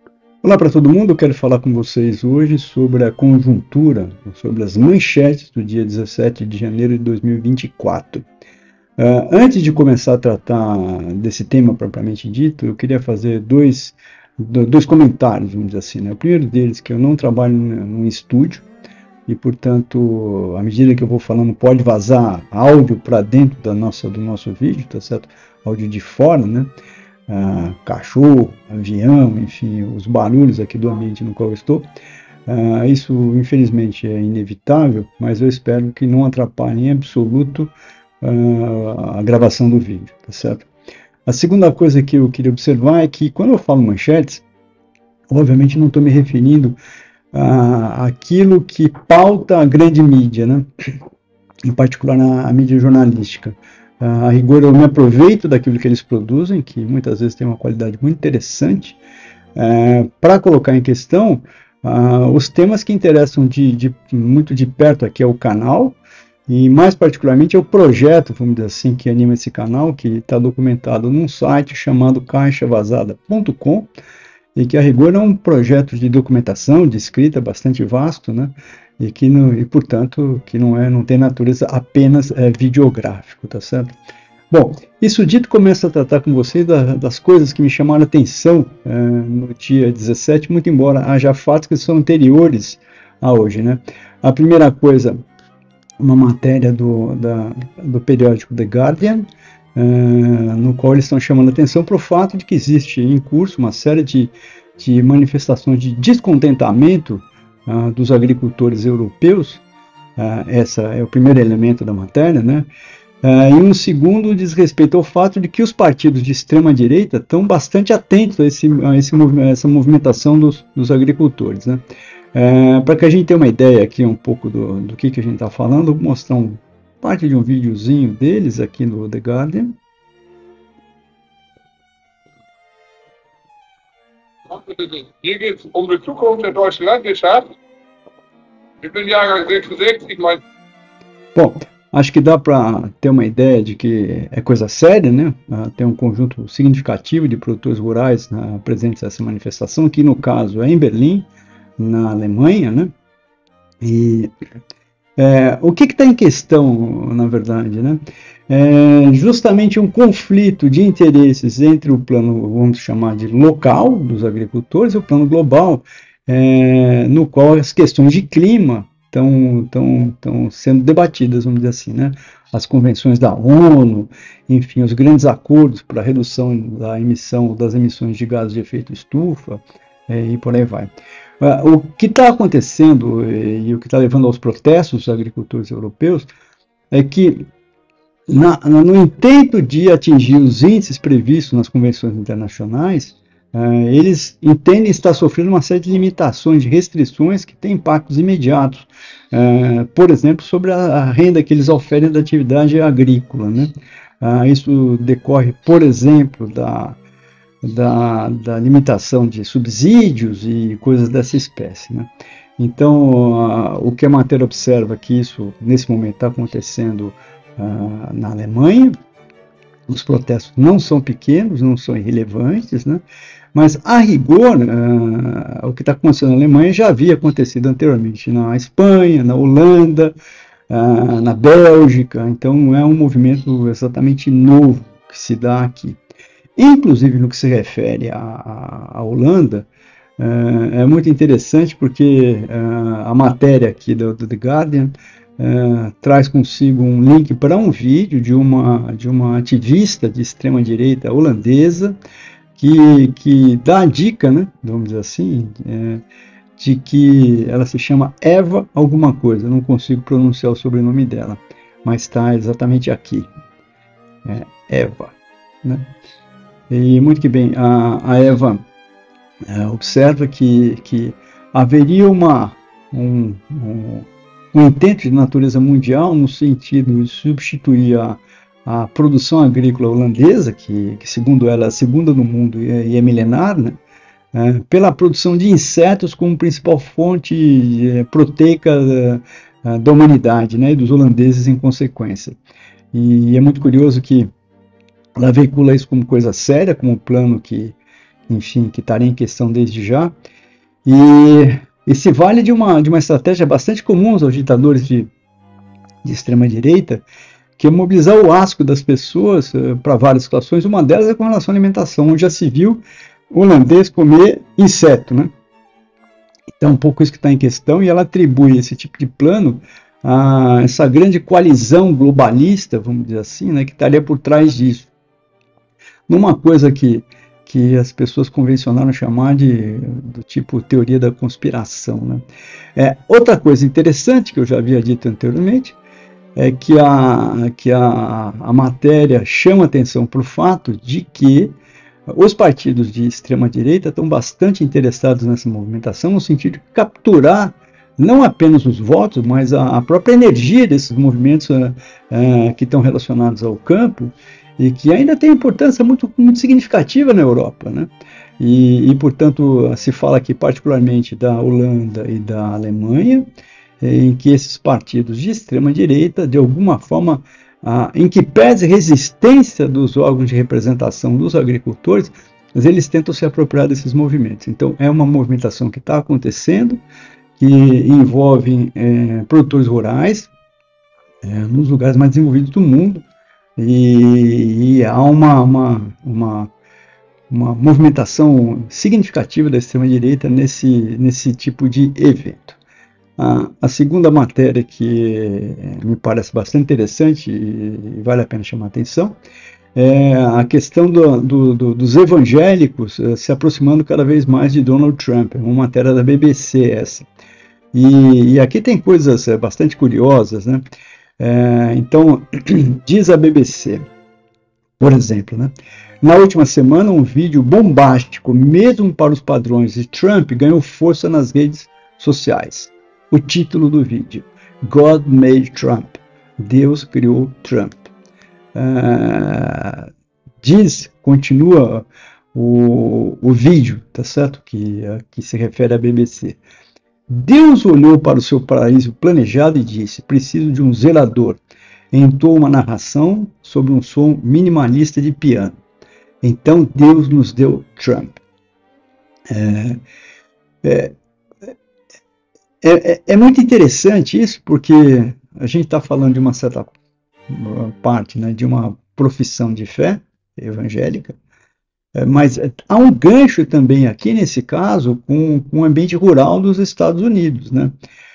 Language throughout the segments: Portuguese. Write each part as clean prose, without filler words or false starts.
Olá para todo mundo, eu quero falar com vocês hoje sobre a conjuntura, sobre as manchetes do dia 17 de janeiro de 2024. Antes de começar a tratar desse tema propriamente dito, eu queria fazer dois comentários, vamos dizer assim, né? O primeiro deles é que eu não trabalho num estúdio e, portanto, à medida que eu vou falando, pode vazar áudio para dentro do nosso vídeo, tá certo? Áudio de fora, né? Cachorro, avião, enfim, os barulhos aqui do ambiente no qual eu estou. Isso, infelizmente, é inevitável, mas eu espero que não atrapalhe em absoluto a gravação do vídeo, tá certo? A segunda coisa que eu queria observar é que, quando eu falo manchetes, obviamente não estou me referindo àquilo que pauta a grande mídia, né? Em particular a mídia jornalística. A rigor, eu me aproveito daquilo que eles produzem, que muitas vezes tem uma qualidade muito interessante, para colocar em questão os temas que interessam muito de perto aqui ao canal, e mais particularmente é o projeto, vamos dizer assim, que anima esse canal, que está documentado num site chamado caixavazada.com, e que a rigor é um projeto de documentação, de escrita bastante vasto, né? E portanto, que não tem natureza apenas videográfico, tá certo? Bom, isso dito, começo a tratar com vocês das coisas que me chamaram a atenção no dia 17, muito embora haja fatos que são anteriores a hoje, né? A primeira coisa, uma matéria do periódico The Guardian, no qual eles estão chamando a atenção para o fato de que existe em curso uma série de manifestações de descontentamento dos agricultores europeus. Essa é o primeiro elemento da matéria, né? E um segundo diz respeito ao fato de que os partidos de extrema-direita estão bastante atentos a essa movimentação dos agricultores, né? Para que a gente tenha uma ideia aqui um pouco do que a gente está falando, vou mostrar parte de um videozinho deles aqui no The Guardian. Hier geht es um die Zukunft der deutschen Landwirtschaft. Ich bin Jahrgang 66, Bom, acho que dá para ter uma ideia de que é coisa séria, né? Tem um conjunto significativo de produtores rurais presentes nessa manifestação, que no caso é em Berlim, na Alemanha, né? E o que está em questão, na verdade, né? Justamente um conflito de interesses entre o plano, vamos chamar de local, dos agricultores, e o plano global, no qual as questões de clima estão sendo debatidas, vamos dizer assim, né? As convenções da ONU, enfim, os grandes acordos para a redução das emissões de gases de efeito estufa, e por aí vai. O que está acontecendo e o que está levando aos protestos dos agricultores europeus é que, no intento de atingir os índices previstos nas convenções internacionais, eles entendem estar sofrendo uma série de limitações, de restrições que têm impactos imediatos, por exemplo, sobre a renda que eles oferem da atividade agrícola, né? Isso decorre, por exemplo, da limitação de subsídios e coisas dessa espécie, né? Então, o que a matéria observa é que isso, nesse momento, está acontecendo na Alemanha. Os protestos não são pequenos, não são irrelevantes, né? Mas, a rigor, o que está acontecendo na Alemanha já havia acontecido anteriormente na Espanha, na Holanda, na Bélgica. Então, não é um movimento exatamente novo que se dá aqui. Inclusive, no que se refere à Holanda, é muito interessante porque a matéria aqui do The Guardian traz consigo um link para um vídeo de uma ativista de extrema-direita holandesa que dá a dica, né, vamos dizer assim, de que ela se chama Eva alguma coisa, eu não consigo pronunciar o sobrenome dela, mas está exatamente aqui, Eva, né? E muito que bem, a Eva observa que haveria um intento de natureza mundial no sentido de substituir a produção agrícola holandesa, que segundo ela é a segunda no mundo e é milenar, né, pela produção de insetos como principal fonte proteica da humanidade, né, e dos holandeses em consequência. E é muito curioso que ela veicula isso como coisa séria, como um plano que enfim, que estaria em questão desde já. E se vale de uma estratégia bastante comum aos agitadores de extrema-direita, que é mobilizar o asco das pessoas para várias situações. Uma delas é com relação à alimentação, onde já se viu o holandês comer inseto, né? Então, é um pouco isso que está em questão, e ela atribui esse tipo de plano a essa grande coalizão globalista, vamos dizer assim, né, que estaria por trás disso. Numa coisa que as pessoas convencionaram chamar do tipo teoria da conspiração, né? Outra coisa interessante que eu já havia dito anteriormente é que a matéria chama atenção para o fato de que os partidos de extrema-direita estão bastante interessados nessa movimentação, no sentido de capturar não apenas os votos, mas a própria energia desses movimentos que estão relacionados ao campo e que ainda tem importância muito significativa na Europa, né? E, portanto, se fala aqui particularmente da Holanda e da Alemanha, em que esses partidos de extrema-direita, de alguma forma, em que pese resistência dos órgãos de representação dos agricultores, mas eles tentam se apropriar desses movimentos. Então, é uma movimentação que está acontecendo, que envolve produtores rurais nos lugares mais desenvolvidos do mundo, e há uma movimentação significativa da extrema-direita nesse tipo de evento. A segunda matéria que me parece bastante interessante e vale a pena chamar a atenção é a questão dos evangélicos se aproximando cada vez mais de Donald Trump. É uma matéria da BBC essa. E aqui tem coisas bastante curiosas, né? Então, diz a BBC, por exemplo, né? Na última semana, um vídeo bombástico, mesmo para os padrões de Trump, ganhou força nas redes sociais. O título do vídeo: God Made Trump. Deus criou Trump. Continua o vídeo, tá certo? Que se refere à BBC. Deus olhou para o seu paraíso planejado e disse: preciso de um zelador. Entoou uma narração sobre um som minimalista de piano. Então Deus nos deu Trump. É muito interessante isso, porque a gente está falando de uma certa parte, né, de uma profissão de fé evangélica, mas há um gancho também aqui, nesse caso, com o ambiente rural dos Estados Unidos, né?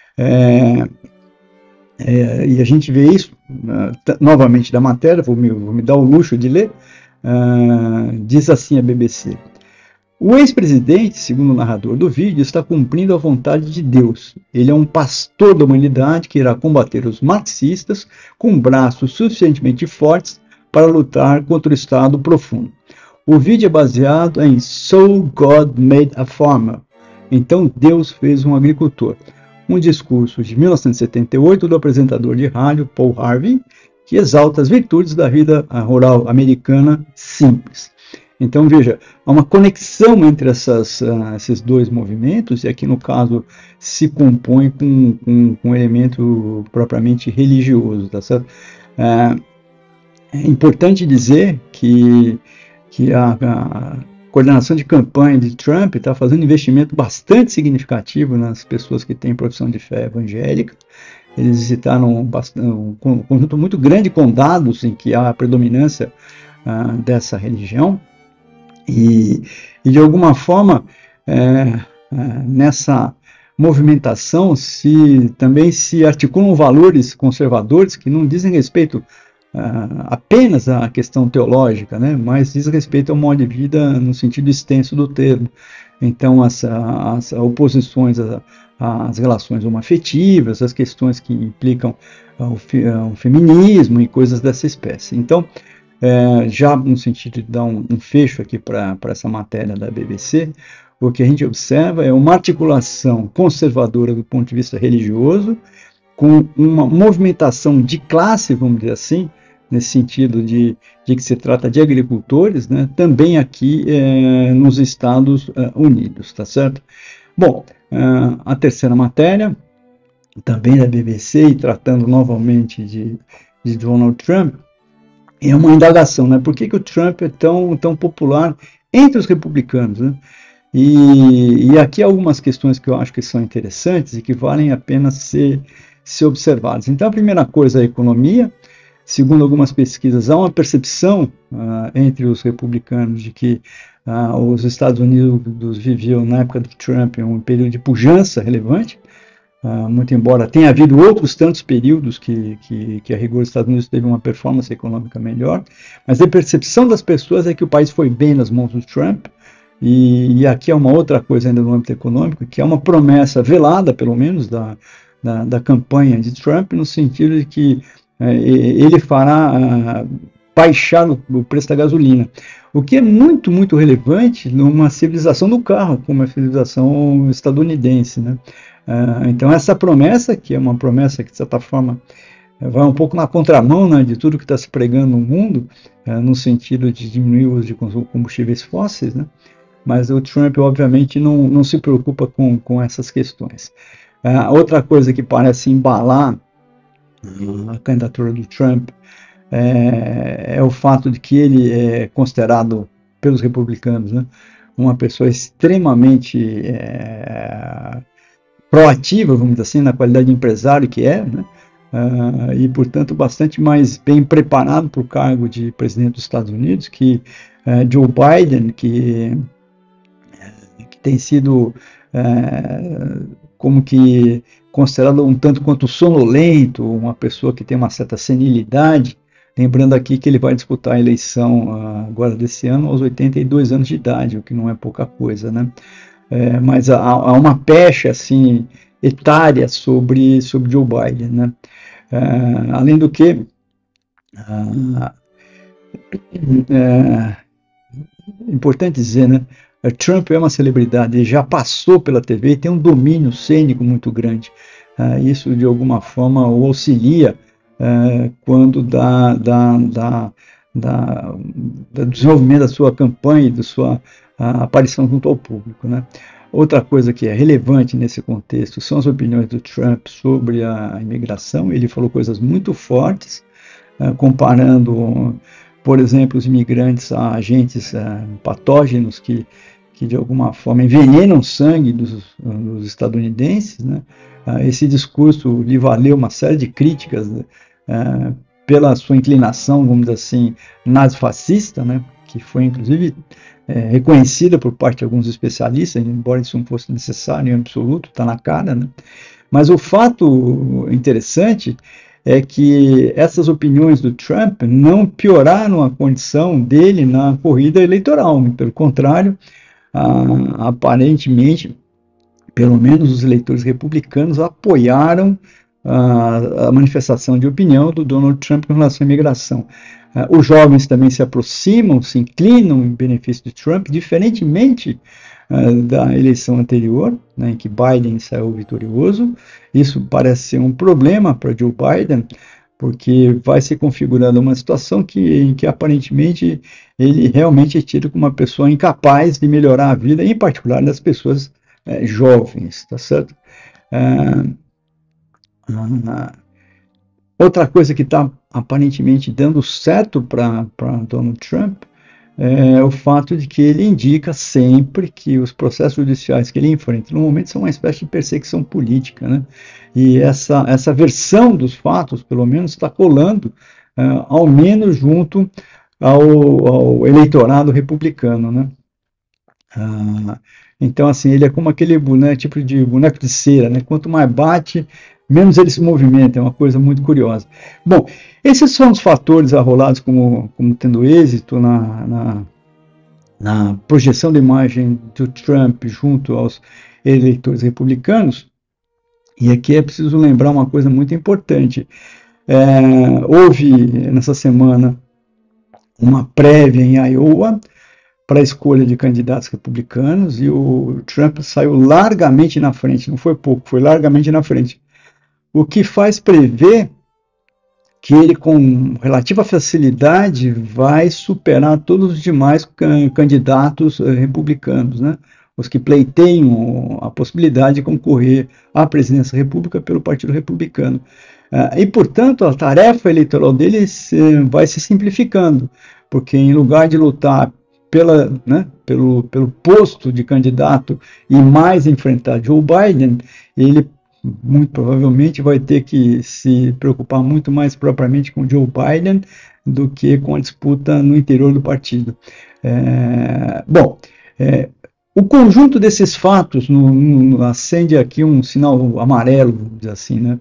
E a gente vê isso, novamente da matéria, vou me dar o luxo de ler, diz assim a BBC: o ex-presidente, segundo o narrador do vídeo, está cumprindo a vontade de Deus. Ele é um pastor da humanidade que irá combater os marxistas com braços suficientemente fortes para lutar contra o Estado profundo. O vídeo é baseado em So God Made a Farmer. Então Deus fez um agricultor. Um discurso de 1978 do apresentador de rádio Paul Harvey, que exalta as virtudes da vida rural americana simples. Então, veja, há uma conexão entre esses dois movimentos, e aqui no caso se compõe com um elemento propriamente religioso, tá certo? É importante dizer que a coordenação de campanha de Trump está fazendo um investimento bastante significativo nas pessoas que têm profissão de fé evangélica. Eles visitaram um conjunto muito grande de condados em que há a predominância dessa religião. E de alguma forma, nessa movimentação também se articulam valores conservadores que não dizem respeito apenas à questão teológica, né, mas diz respeito ao modo de vida no sentido extenso do termo. Então, as oposições às relações homoafetivas, as questões que implicam o feminismo e coisas dessa espécie. Então, já no sentido de dar um fecho aqui para essa matéria da BBC, o que a gente observa é uma articulação conservadora do ponto de vista religioso, com uma movimentação de classe, vamos dizer assim, nesse sentido de que se trata de agricultores, né, também aqui nos Estados Unidos, tá certo? Bom, a terceira matéria, também da BBC, e tratando novamente de Donald Trump, é uma indagação, né? Por que o Trump é tão popular entre os republicanos, né? E aqui algumas questões que eu acho que são interessantes e que valem a pena ser observadas. Então, a primeira coisa é a economia. Segundo algumas pesquisas, há uma percepção entre os republicanos de que os Estados Unidos viviam, na época do Trump, um período de pujança relevante, muito embora tenha havido outros tantos períodos que a rigor os Estados Unidos teve uma performance econômica melhor, mas a percepção das pessoas é que o país foi bem nas mãos do Trump. E aqui é uma outra coisa ainda no âmbito econômico, que é uma promessa velada, pelo menos, da campanha de Trump, no sentido de que ele fará baixar o preço da gasolina, o que é muito, muito relevante numa civilização do carro, como a civilização estadunidense, né? Então essa promessa, que é uma promessa que de certa forma vai um pouco na contramão, né, de tudo que está se pregando no mundo, no sentido de diminuir o uso de combustíveis fósseis, né? Mas o Trump obviamente não se preocupa com essas questões. Outra coisa que parece embalar a candidatura do Trump é o fato de que ele é considerado pelos republicanos, né, uma pessoa extremamente proativa, vamos dizer assim, na qualidade de empresário que é, né, e portanto bastante mais bem preparado para o cargo de presidente dos Estados Unidos que Joe Biden, que tem sido como que considerado um tanto quanto sonolento, uma pessoa que tem uma certa senilidade, lembrando aqui que ele vai disputar a eleição agora desse ano aos 82 anos de idade, o que não é pouca coisa, né? Mas há uma pecha assim etária sobre Joe Biden, né? Além do que importante dizer, né? Trump é uma celebridade, ele já passou pela TV e tem um domínio cênico muito grande. Isso de alguma forma o auxilia quando do desenvolvimento da sua campanha e da sua aparição junto ao público, né? Outra coisa que é relevante nesse contexto são as opiniões do Trump sobre a imigração. Ele falou coisas muito fortes, comparando, por exemplo, os imigrantes a agentes patógenos que de alguma forma envenenam o sangue dos estadunidenses, né? Esse discurso lhe valeu uma série de críticas pela sua inclinação, vamos dizer assim, nazifascista, né? Que foi inclusive reconhecida por parte de alguns especialistas, embora isso não fosse necessário em absoluto, está na cara, né? Mas o fato interessante é que essas opiniões do Trump não pioraram a condição dele na corrida eleitoral, pelo contrário, aparentemente, pelo menos os eleitores republicanos apoiaram a manifestação de opinião do Donald Trump com relação à imigração. Os jovens também se aproximam, se inclinam em benefício de Trump, diferentemente da eleição anterior, né, em que Biden saiu vitorioso. Isso parece ser um problema para Joe Biden, porque vai se configurando uma situação em que aparentemente ele realmente é tido como uma pessoa incapaz de melhorar a vida, em particular das pessoas jovens, tá certo? Outra coisa que está aparentemente dando certo para Donald Trump é o fato de que ele indica sempre que os processos judiciais que ele enfrenta no momento são uma espécie de perseguição política, né? E essa versão dos fatos, pelo menos, está colando, ao menos junto ao eleitorado republicano, né? Então, assim, ele é como aquele tipo de boneco de cera, né? Quanto mais bate, menos ele se movimenta, é uma coisa muito curiosa. Bom, esses são os fatores arrolados como tendo êxito na projeção da imagem do Trump junto aos eleitores republicanos. E aqui é preciso lembrar uma coisa muito importante. Houve, nessa semana, uma prévia em Iowa para a escolha de candidatos republicanos e o Trump saiu largamente na frente, não foi pouco, foi largamente na frente. O que faz prever que ele, com relativa facilidade, vai superar todos os demais candidatos republicanos, né? Os que pleiteiam a possibilidade de concorrer à presidência da República pelo Partido Republicano. E, portanto, a tarefa eleitoral dele vai se simplificando, porque em lugar de lutar pelo posto de candidato e mais enfrentar Joe Biden, ele muito provavelmente vai ter que se preocupar muito mais propriamente com Joe Biden do que com a disputa no interior do partido. O conjunto desses fatos acende aqui um sinal amarelo, vamos dizer assim, né?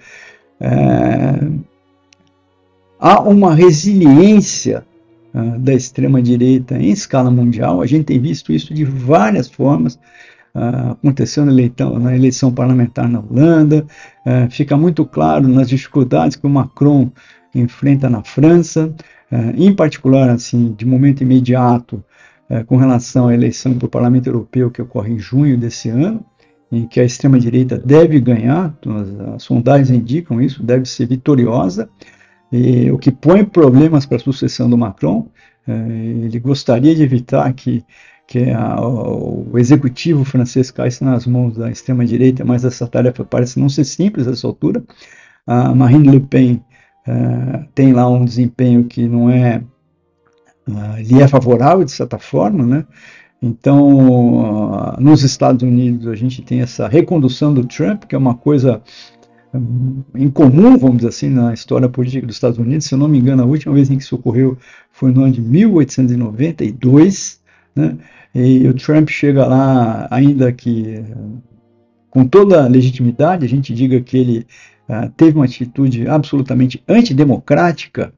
Há uma resiliência da extrema-direita em escala mundial. A gente tem visto isso de várias formas. Aconteceu na eleição parlamentar na Holanda, fica muito claro nas dificuldades que o Macron enfrenta na França, em particular, assim, de momento imediato, com relação à eleição para o Parlamento Europeu, que ocorre em junho desse ano, em que a extrema-direita deve ganhar, as sondagens indicam isso, deve ser vitoriosa, o que põe problemas para a sucessão do Macron. Ele gostaria de evitar que o executivo francês caísse nas mãos da extrema-direita, mas essa tarefa parece não ser simples nessa altura. A Marine Le Pen tem lá um desempenho que não lhe é favorável, de certa forma, né? Então, nos Estados Unidos, a gente tem essa recondução do Trump, que é uma coisa incomum, vamos dizer assim, na história política dos Estados Unidos. Se eu não me engano, a última vez em que isso ocorreu foi no ano de 1892, né? E o Trump chega lá, ainda que com toda a legitimidade, a gente diga que ele teve uma atitude absolutamente antidemocrática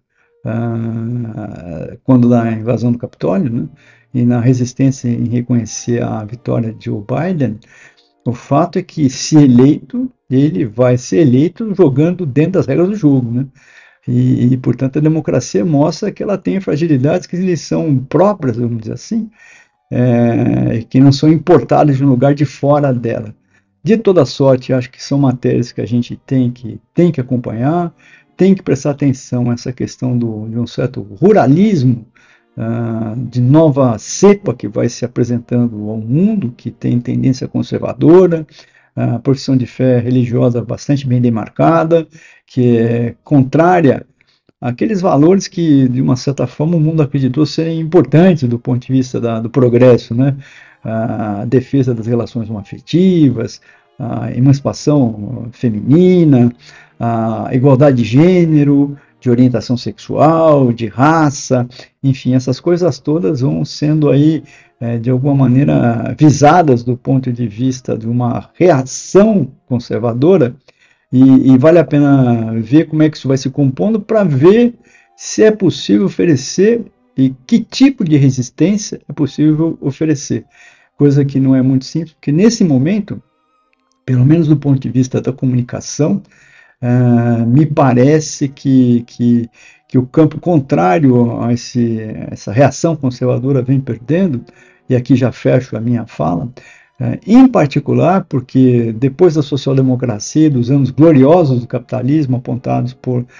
quando da invasão do Capitólio, né? E na resistência em reconhecer a vitória de Joe Biden. O fato é que, se eleito, ele vai ser eleito jogando dentro das regras do jogo, né? E, portanto, a democracia mostra que ela tem fragilidades que lhe são próprias, vamos dizer assim, que não são importadas de um lugar de fora dela. De toda sorte, acho que são matérias que a gente tem que acompanhar, tem que prestar atenção a essa questão de um certo ruralismo, de nova cepa que vai se apresentando ao mundo, que tem tendência conservadora, a profissão de fé religiosa bastante bem demarcada, que é contrária àqueles valores que, de uma certa forma, o mundo acreditou serem importantes do ponto de vista do progresso, né? A defesa das relações homoafetivas, a emancipação feminina, a igualdade de gênero, de orientação sexual, de raça, enfim, essas coisas todas vão sendo aí, de alguma maneira, visadas do ponto de vista de uma reação conservadora, e vale a pena ver como é que isso vai se compondo para ver se é possível oferecer e que tipo de resistência é possível oferecer. Coisa que não é muito simples, porque nesse momento, pelo menos do ponto de vista da comunicação, me parece que o campo contrário a essa reação conservadora vem perdendo, e aqui já fecho a minha fala, em particular porque depois da social-democracia, dos anos gloriosos do capitalismo apontados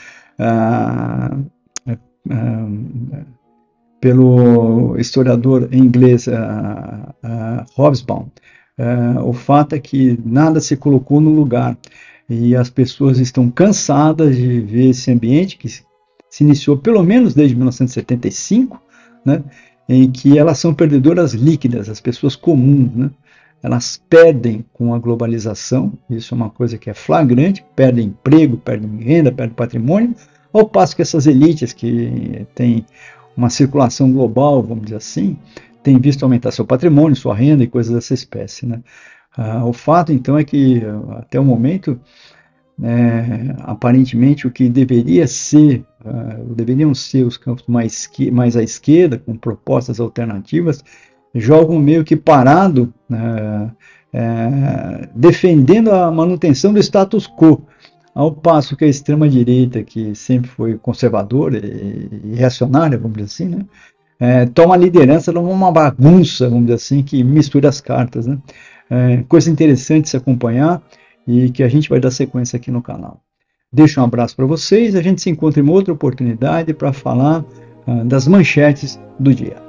pelo historiador inglês Hobsbawm, o fato é que nada se colocou no lugar, e as pessoas estão cansadas de ver esse ambiente que se iniciou pelo menos desde 1975, né, em que elas são perdedoras líquidas, as pessoas comuns, né? Elas perdem com a globalização, isso é uma coisa que é flagrante, perdem emprego, perdem renda, perdem patrimônio, ao passo que essas elites que têm uma circulação global, vamos dizer assim, têm visto aumentar seu patrimônio, sua renda e coisas dessa espécie, né? O fato, então, é que, até o momento, aparentemente, o que deveriam ser os campos mais à esquerda, com propostas alternativas, jogam meio que parado, defendendo a manutenção do status quo, ao passo que a extrema-direita, que sempre foi conservadora e reacionária, vamos dizer assim, né, toma a liderança numa bagunça, vamos dizer assim, que mistura as cartas, né? Coisa interessante de se acompanhar e que a gente vai dar sequência aqui no canal. Deixo um abraço para vocês, a gente se encontra em outra oportunidade para falar das manchetes do dia.